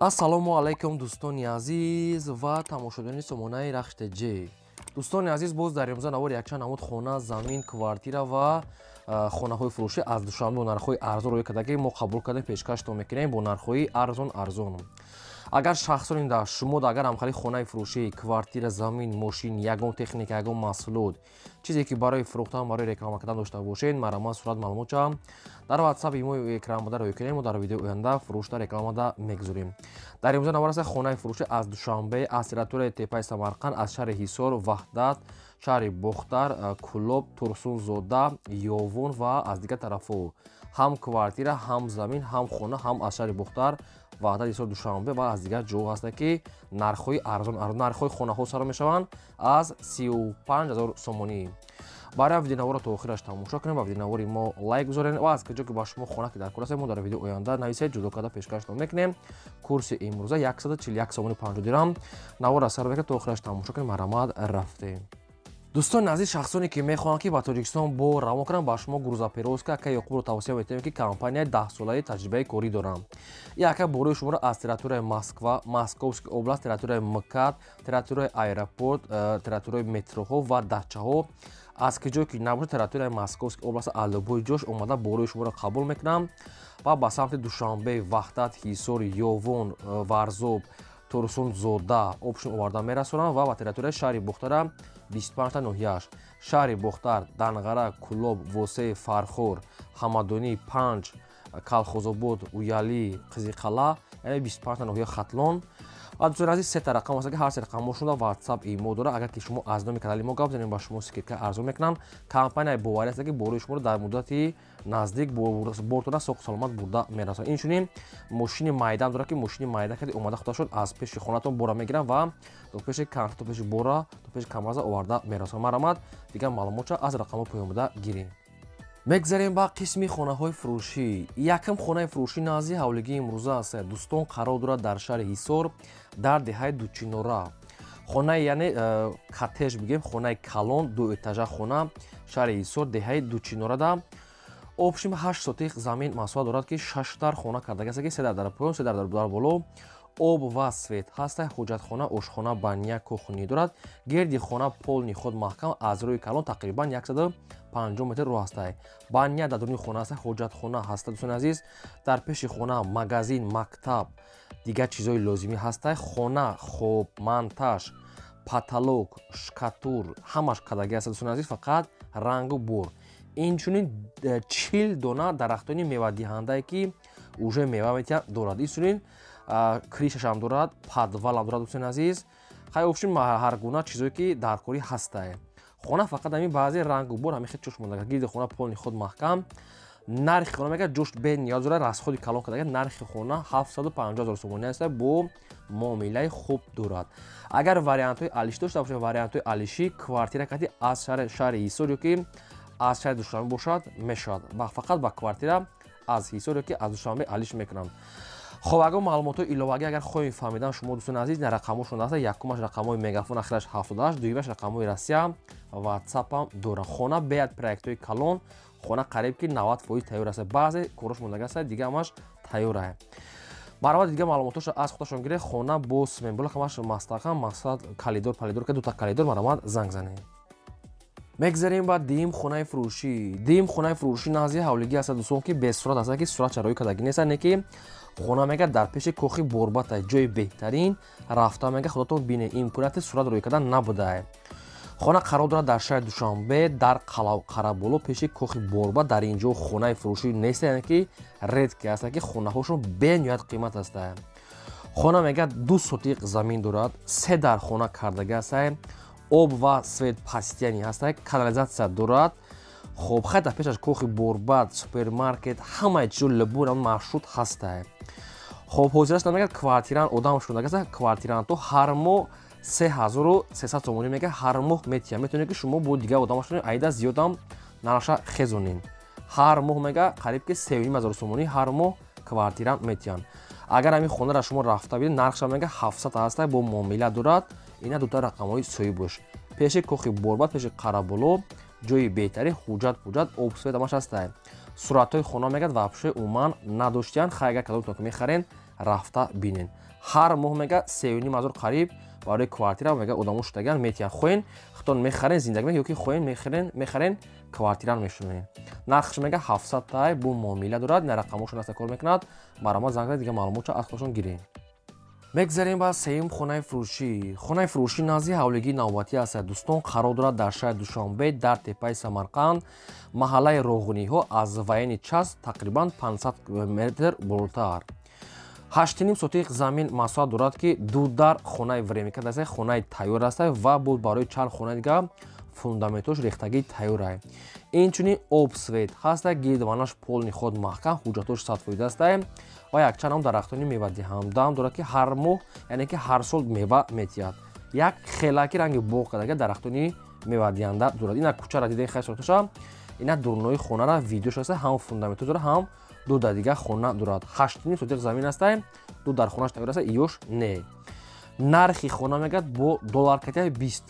ассалому алайкум дӯстони азиз ва тамошобинони сомонаи рахшти ҷ. дӯстони азиз, боз дар имрӯза навори якчанд намуд хона, замин, квартира ва хонаҳои фурӯшӣ аз душанбе бо нархҳои арзон рӯй карда ки мо қабул карда пешкаштон мекунем бо нархҳои арзон. агар шахсони шумо агар ҳамхари хонаи фурӯшӣ, квартира, замин, мошин, ягон техника, ягон маҳсулот, чизе ки барои фурӯхтан, барои реклама кардан дошта бошед, марамат сурат маълумотам дар WhatsApp мо экранбада рӯй кунем. Мо дар видеои оянда фурӯшта рекламада мегузорем. дар имрӯза навор аст хонаи фурӯшӣ аз душанбе аз территорияи теппаи Самарқанд, аз шаҳри Ҳисор, Ваҳдат, шаҳри Бохтар, Кӯлоб, Турсунзода, Ёвон ва аз дигар тарафҳо. ҳам квартира, ҳам замин, ҳам хона, ҳам аз шаҳри Бохтар, Ваҳдат, Ҳисор, Душанбе ва аз дигар ҷо ҳаст ки нархҳои арзон нархҳои хонаҳо саро мешаванд аз 35 000 сомонӣ. барои видеонаворро то охираш тамошо кунем. ба видеонавори мо лайк гузорен ва аз куҷо ки ба шумо хона ки дар кор аст мо дар видеои оянда нависед ҷудо карда пешкаштон мекунем. курси имрӯза 141 сомони 50 дирам. наворро сар бекунед то охираш тамошо кунем. марамат рафтем. дӯстони азиз, шахсоне ки мехоҳанд ки ба Тоҷикистон бо равон кунанд, ба шумо грузоперевозка ака ёқубро тавсия метавем ки компания 10-солаи таҷрибаи корӣ дорам. ин ака борои шуморо аз территорияи Москва, Московский област, территорияи МКАД, территорияи аэропорт, территорияи метроҳо ва дачаҳо аз ки ҷое ки набошад территорияи Московский област аллобои ҷош омада борои шуморо қабул мекунам ва ба самти Душанбе, Ваҳдат, Ҳисор, Ёвон, Варзоб, Турсунзода обшум оварда мерасонам ва ба территорияи шаҳри Бухтара 25 та ноҳияш, шаҳри Бухтар, Данғара, Кӯлоб, Восеи, Фархор, Ҳамадонӣ, Панҷ, Калхозобод, Уялӣ, Қизиқала, яъне 25 та ноҳия Хатлон. ва дӯстони азиз, сета рақам аст ки ҳар се рақамошуда WhatsApp имо дора. агар ки шумо аз номи канали мо гап занем ба шумо скидка арзон мекунанд. компанияи боварӣ аст ки борои шуморо дар муддати наздик бортона соқ саломат бурда мерасонад. инчунин мошини майдан дора ки мошини майда карди омада худашон аз пеши хонатон бора мегиранд ва то пеши канф, то пеши бора, то пеши камаза оварда мерасонад. марамат дигар маълумотша аз рақамо паёмода гирем. мегзарем ба қисми хонаҳои фурӯшӣ. якам хонаи фурӯшӣ назди ҳавлигии имрӯза аст. дӯстон қарор дорад дар шаҳри Ҳисор дар деҳаи Дучинора. хонаи яъне коттедж бигем, хонаи калон, дуэтажа хона, шаҳри Ҳисор, деҳаи Дучинорада. обшим 8 сотиқ замин масоҳат дорад ки 6 дар хона кардаги аст ки 3 дар поён, 3 дар боло. об ва свет ҳаста. ҳоҷатхона, ошхона, баня, кухня дорад. гирди хона полни худ маҳкам аз рӯи калон тақрибан 150 метр роҳ ҳаста. баня дар дуруни хона аст. ҳоҷатхона ҳаста. дӯстони азиз, дар пеши хона магазин, мактаб, дигар чизҳои лозимӣ ҳаста. хона, хоб, монтаж, потолок, шкатур ҳамаш кардаги аст. дӯстони азиз, фақат рангу бор. инчунин 40 дона дарахтони мевадиҳандае ки уже мева метиҳанд дорад. инчунин кришашам дорад, подвалам дорад. дӯстони азиз, хай обшим ҳар гуна чизое ки дар корӣ ҳаста. хона фақат ҳамин баъзе рангу бор ҳамин хел чӯш монда. гирди хона полни худ маҳкам. нархи хона мега ҷӯш бе ниёз дорад расходи калон кардаги. нархи хона 750 000 сомонӣ аст. бо муомилаи хуб дорад. агар вариантҳои алишӣ дошта бошед, вариантҳои алишӣ квартира кати аз шаҳри Ҳисор ё ки аз шаҳри Душанбе бошад мешавад. фақат ба квартира аз Ҳисор ё ки аз Душанбе алиш мекунанд. хоб ягон маълумотҳои иловагӣ агар хоҳем фаҳмидан шумо дӯстони азиз, рақамошон даста. якумаш рақамои мегафон ахираш 78, дуюмаш рақамои Россия WhatsApp-ам дора. хона беяд проектҳои калон, хона қариб ки 90% тайёр аст. баъзе корош мондаги аст, дигар ҳамаш тайёр аст. баробар дигар маълумотоша аз худашон гиред. хона бо семенбола ҳамаш мастаҳкам, мақсад калидор палидор ки дута калидор марамат занг занед. мегзарем ба дим хонаи фурӯшӣ. дим хонаи фурӯшӣ назди ҳавлигӣ аст дӯстон ки бесурат аст ки суратша рӯй кардаги нест. не ки хона мега дар пеши кохи борбата ҷои беҳтарин рафта мега худатон бине имконияти сурат рӯй кардан набудае. хона қарор дорад дар шаҳри Душанбе дар қараболо пеши кохи борбат. дар ин ҷо хонаи фурӯшӣ нест, яъне ки редки аст ки хонаҳошон бениҳоят қимат аст. хона мега 2 сотиқ замин дорад. 3 дар хона кардаги аст. об ва свет пастияни ҳаст. канализатсия дорад. хоб хай дар пешаш кохи борбат, супермаркет, ҳамаи чизо либон маршрут ҳаста. хоб ҳозир аст намегӯяд квартиран одам шудаги аст. квартиранто ҳар моҳ 3300 сомонӣ мега ҳар моҳ метиҳад. метавонед ки шумо бо дигар одамашон айда зиёдам нараша хезонин. ҳар моҳ мега қариб ки 3500 сомонӣ ҳар моҳ квартиран метиҳанд. агар ҳамин хонара шумо рафта бидед нархша мега 700 ҳаста. бо муомила дорад. ина дута рақамҳои соҳиб бош. пеши кохи борбат, пеши қараболо ҷои беҳтарин, ҳуҷҷат обсвет ҳамаш ҳаста. суратҳои хона мегӯяд вообще умуман надоштиян. хай агар кадомтон ки мехарен рафта бинен. Ҳар моҳ мега 3,5 қариб барои квартира мега одамо шудаган метиян хоҳен хитон мехарен зиндагӣ мега ёки хоҳен мехарен квартира мешунен. Нархш мега 700 тай бу муомила дорад. ина рақамошон аста кор мекунад. Барома занг зад дига маълумотро аз худашон гирем. мегзарем ба сеюм хонаи фурӯшӣ. Хонаи фурӯшӣ назди ҳавлигии навбатӣ аст. Дӯстон қарор дорад дар шаҳри Душанбе дар теппаи Самарқанд, маҳаллаи Роғуниҳо аз вайни Часп тақрибан 500 метр болотар. 8,5 сотиқ замин масоҳат дорад ки дудар хонаи времика аст, хонаи тайёр аст ва буд барои чанд хона дига фундаментош рехтагии тайёр аст. Инчунин обсвет ҳаст, гирдванаш полни ход маҳкам, ҳуҷҷатош 100% аст ва якчанд ҳам дарахтони мевадиҳамдаам дорад ки ҳар моҳ, яъне ки ҳар сол мева метиҳад. Як хелаки ранги боғ кардага дарахтони мевадиҳанда дорад. ина кӯчара дидаи хайсоташа, ина дурнои хонара видеош аст, ҳам фундаментош дорад, ҳам дудар дига хона дорад. 8,5 сотиқ замин аст, дудар хонаш тайёр аст, иёш не. нархи хона мегӯяд бо доллар-катияи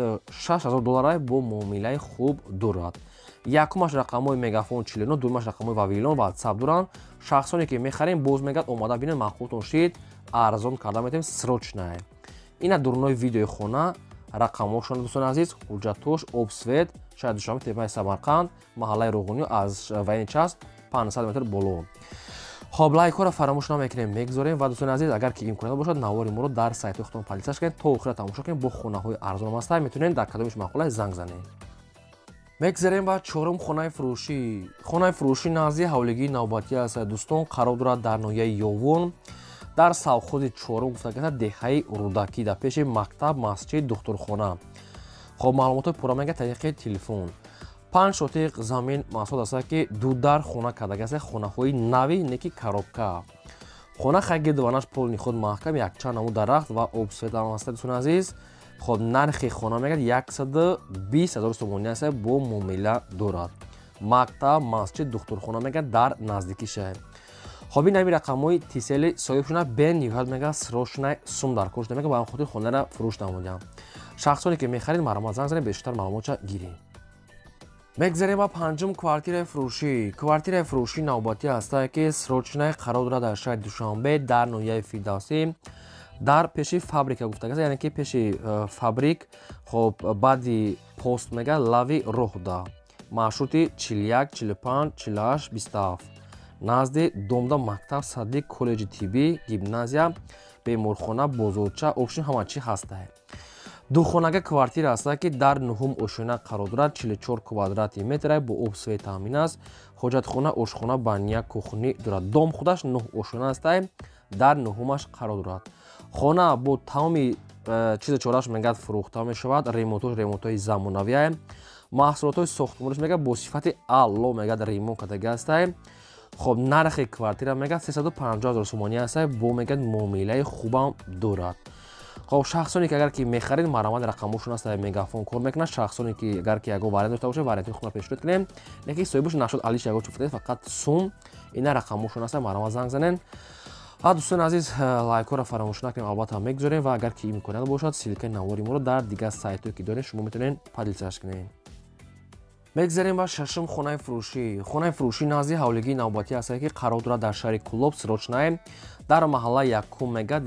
$26,000 бо муомилаи хуб дорад. Якумаш рақамҳои мегафон 49, дуюмаш рақамҳои Вавилон WhatsApp доранд. Шахсоне ки мехарем боз мегӯяд омада бинед, махлутон шид арзон карда метавонем срочное. ина дурнои видеои хона, рақамҳошон дӯстони азиз, ҳуҷҷатош обсвет, шаҳри Душанбе, теппаи Самарқанд, маҳаллаи Роғуниҳо аз вайни Часп 500 метр боло. хоб лайкҳоро фаромӯш намекунем, мегзорем ва дӯстони азиз, агар ки имконият бошад навори моро дар сайтҳои худтон подписааш кунед то охира тамошо кунед. бо хонаҳои арзон аст, метавонед дар кадомиш мақола занг занед. мегзарем ба чорум хонаи фурӯшӣ. Хонаи фурӯшӣ назди ҳавлигии навбатӣ аст. дӯстон қарор дорад дар ноҳияи Ёвон дар совхози чорум гуфтагида деҳаи Рудакӣ дар пеши мактаб, масҷид, духтурхона. хоб маълумотои пурра мега тариқи телефон. 5 сотиқ замин маҳсулот аст ки дудар хона кардага аст, хонаҳои нави, не ки коробка. хона хагирдванаш полни худ маҳкам, якчанд намуд дарахт ва обсвет ҳам аст. дӯстони азиз, хоб нархи хона мегӯяд 120,000 сомонӣ аст, бо муомила дорад. мактаб, масҷид, духтурхона мегӯяд дар наздикиша. хоб ин ҳами рақамҳои тисели соҳибшуна бен ниҳоят мега срочной сум дар кор шуда мега ба хотир хонаро фурӯш намудиам. шахсоне ки мехарид марома занг занед, бештар маълумотро гиред. мегзарем ба панҷум квартираи фурӯшӣ. Квартираи фурӯшӣ навбатӣ аст ки срочной қарор дорад дар шаҳри Душанбе дар ноҳияи Фирдавсӣ дар пеши фабрика гуфтага аст, яъне ки пеши фабрик, хоб баъди пост мега лави роҳ да маршрути 41, 45, 48, 27 назди домда мактаб, саддик, коллеҷи тиббӣ, гимназия, беморхона, бозорча, обшин ҳама чӣ ҳаст. духонага квартира аст ки дар нуҳум ошина қарор дорад, 44 квадрати метр бо обсвет таъмин аст. ҳоҷатхона, ошхона, баня, кухни дорад. дом худаш 9 ошина аст, дар нуҳумаш қарор дорад. хона бо тамоми чизи чораш мегӯяд фурӯхта мешавад. ремонтҳои замонавӣ, маҳсулотҳои сохтмониш мегӯяд бо сифати аъло мегӯяд ремонт кардага аст. хоб нархи квартира мегӯяд 350,000 сомонӣ аст, бо мегӯяд муомилаи хубам дорад. хоб шахсоне ки агар ки мехаред маромад рақамошон аст, мегафон кор мекунад. шахсоне ки агар ки ягон вариант дошта бошад, вариантини худро пешниҳод кунем, лекин соҳибош нашуд алиш ягон чуфтед фақат сум. ина рақамошон аст, маромад занг занед. дӯстони азиз, лайкҳоро фаромӯш накунем, албатта мегзорем ва агар ки имконият бошад, силкаи навори моро дар дигар сайтҳое ки дорем шумо метавонед подписааш кунед. мегзарем ба шашум хонаи фурӯшӣ. хонаи фурӯшӣ назди ҳавлигии навбатӣ аст ки қарор дорад дар шаҳри Кӯлоб срочное дар маҳалла якум мегӯяд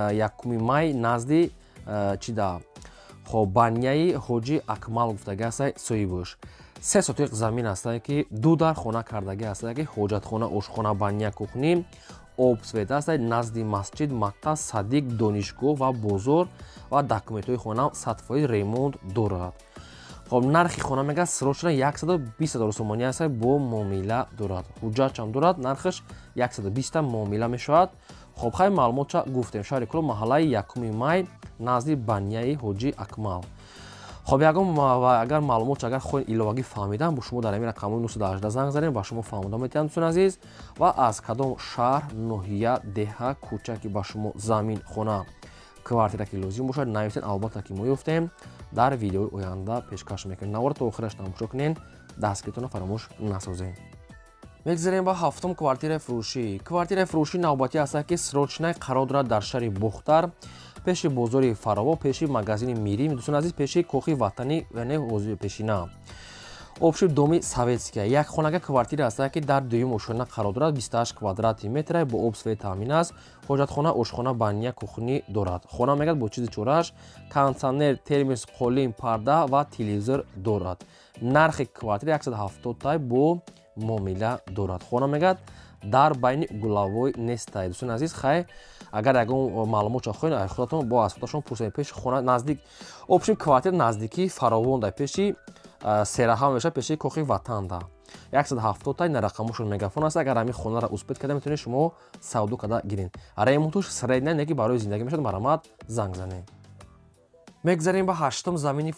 1 май назди чида хоб баняи ҳоҷи Акмал гуфтага аст соҳибош. 3 сотиқ замин аст ки дудар хона кардага аст ки ҳоҷатхона, ошхона, баня, кухни, обсвет аст назди масҷид, мактаб, саддик, донишгоҳ ва бозор ва документҳои хона 100% ремонт дорад. хоб нархи хона мегӯяд срочно 120,000 сомонӣ аст, бо муомила дорад. ҳуҷҷатчам дорад, нархаш 120 муомила мешавад. хоб хай маълумотро гуфтем. шаҳри Кӯлоб, маҳаллаи 1 май назди баняи ҳоҷи Акмал. хоб агар маълумотро агар хоҳед иловагӣ фаҳмидан, бо шумо дар ҳамин рақамҳои 918 занг занем, ба шумо фаҳмода метавонам дӯстони азиз. ва аз кадом шаҳр, ноҳия, деҳа, кӯча ки ба шумо замин, хона, квартира ки лозим бошад нависед, албатта ки мо ёфтем дар видеои оянда пешкаш мекунем. навора то охираш тамошо кунед, дастгиритонро фаромӯш насозем. мегзарем ба ҳафтум квартираи фурӯшӣ. квартираи фурӯшӣ навбатӣ аст ки срочное қарор дорад дар шаҳри Бухтар пеши бозори Фарово, пеши магазини Мирим, дӯстони азиз, пеши кохи ватанӣ, яъне ҳозир пешина. обшир доми советския як хонага квартира аст ки дар дуюм ошона қарор дорад 28 квадрати метр бо об свет таъмин аст ҳоҷатхона ошхона баня кухни дорад хона мегӯяд бо чизи чораш кондитсионер термос қолин парда ва телевизор дорад нархи квартира 170 тай бо муомила дорад хона мегӯяд дар байни гулавой нестай дӯстони азиз хай агар ягон маълумотро хоҳед худатон бо аз худашон пурсед пеши хона наздик обшир квартира наздики фаровон дар пеши сераҳа меша пеши кохи ватанда 170 тай на рақамошон мегафон аст агар ҳамин хонаро успед карда метавонед шумо савдо карда гирин ремонтуш средня неки барои зиндагӣ мешавад марамат занг занед мегзарем ба ҳаштум замини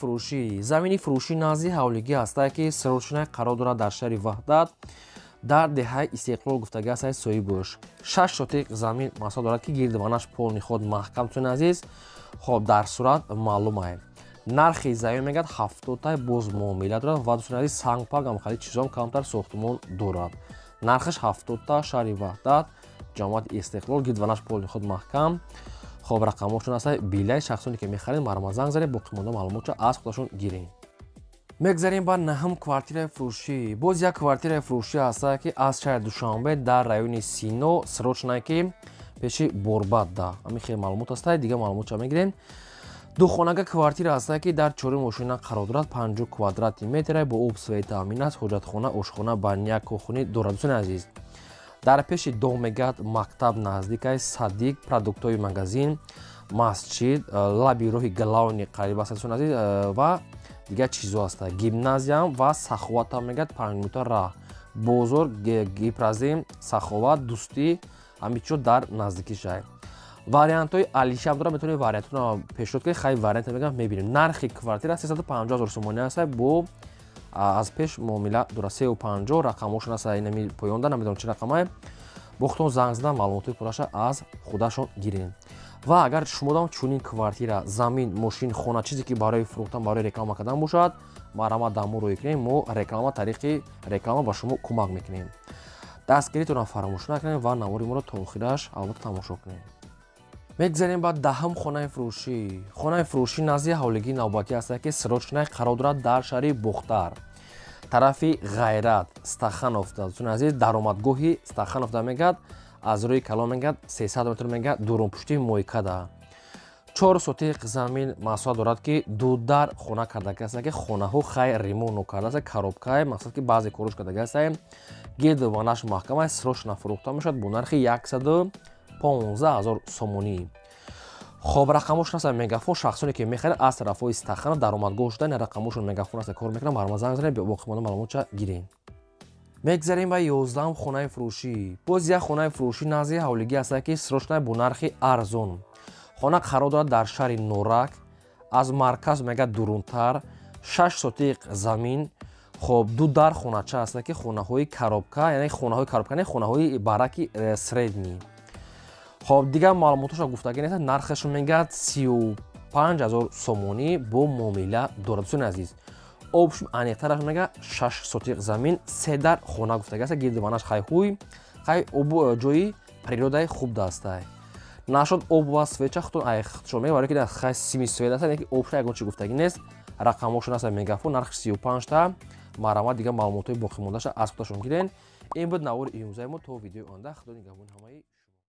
фурӯшӣ назди ҳавлигӣ ҳастае ки срочная қарор дорад дар шаҳри ваҳдат дар деҳаи истиқлол гуфтагӣ ҳастае соҳибуш 6 сотиқ замин маҳсул дорад ки гирдванаш пол ниход маҳкам дӯстони азиз хоб дар сурат маълум ай нархи замин мегӯяд 70 тай боз муомила дорад ва дӯстони азиз сангпак ҳамхарид чизом камтар сохтмон дорад нархаш 70 та шаҳри ваҳдат ҷамоати истиқлол гирдванаш пол ниход маҳкам хоб рақамошон ҳастае билай шахсоне ки мехаред марамат занг занед боқимонда маълумотро аз худашон гиред мегзарем ба наҳум квартираи фурӯшӣ боз як квартираи фурӯшӣ ҳастае ки аз шаҳри душанбе дар райони сино срочная ки пеши борбадда ҳамин хеле маълумот ҳастае дигар маълумотро мегирем духонага квартира ҳастае ки дар чорум ошина қарор дорад 50 квадрати метр бо об свет таъмин аст ҳоҷатхона ошхона баня кухни дорад дӯстони азиз дар пеши дом мегӯяд мактаб наздикай садик продуктови магазин масҷид лаби роҳи галауни қариб аст дӯстони азиз ва дигар чизо ҳаста гимназиям ва саховатам мегӯяд 5 минута раҳ бозор гипразим саховат дӯстӣ ҳамин чизо дар наздики шаҳр вариантҳои алишам дорад метавонед вариантро пешниҳод кунед хай варианте мегӯям мебинем нархи квартира 350 000 сомони аст бо аз пеш муомила дорад 350 рақамошон аст инами поёнда намедонам чӣ рақамае бо худтон занг зада маълумоти пурраша аз худашон гиред ва агар шумодам чунин квартира замин мошин хона чизе ки барои фурӯхтан барои реклама кардан бошад марамат дар мо рӯй кунем мо реклама тариқи реклама ба шумо кӯмак мекунем дастгиритонро фаромӯш накунед ва навори моро то охираш албатта тамошо кунед мегзарем ба даҳум хонаи фурӯшӣ назди ҳавлигии навбатӣ ҳастае ки срочная қарор дорад дар шаҳри бухтар тарафи ғайрат стахановда дӯстони азиз даромадгоҳи стахановда мегӯяд аз рӯи калон мегӯяд 300 метр мегӯяд дурунпушти мойкада 4 сотиқ замин маҳсулат дорад ки дудар хона кардагӣ ҳастае ки хонаҳо хай ремонт нокардааст коробкае мақсад ки баъзе кораш кардагӣ ҳастае гирду ванаш маҳкамае срочна фурӯхта мешавад бо нархи 115 000 сомонӣ хоб рақамошон аст мегафон шахсоне ки мехаред аз тарафҳои стаханов даромадгоҳ шуда рақамошон мегафон аст кор мекунад маълумот занг занед боқимонда маълумотро гиред мегзарем ба 11 хонаи фурӯшӣ боз як хонаи фурӯшӣ назди ҳавлигӣ ҳастае ки срочная бо нархи арзон хона қарор дорад дар шаҳри норак аз марказ мегӯяд дурунтар 6 сотиқ замин хоб ду дар хонача ҳастае ки хонаҳои коробка яъне хонаҳои коробка не хонаҳои бараки средни хоб дигар маълумотошро гуфтагӣ нест нархашон мегӯяд 35 000 сомонӣ бо муомила дорад дӯстони азиз обшум аниқтараш мегӯяд 6 сотиқ замин се дар хона гуфтагӣ аст гирдванаш хай ҳуй хай ҷои природаи хуб дастае нашуд об ва свеча худшон мегӯяд барои ки хай сими свет аст яки обша ягон чи гуфтагӣ нест рақамошон аст мегафон нархи 35 та марамат дигар маълумотҳои боқимондаша аз худашон гирен ин буд навори имрӯзаи мо то видеои оянда худо нигаҳбони ҳамаи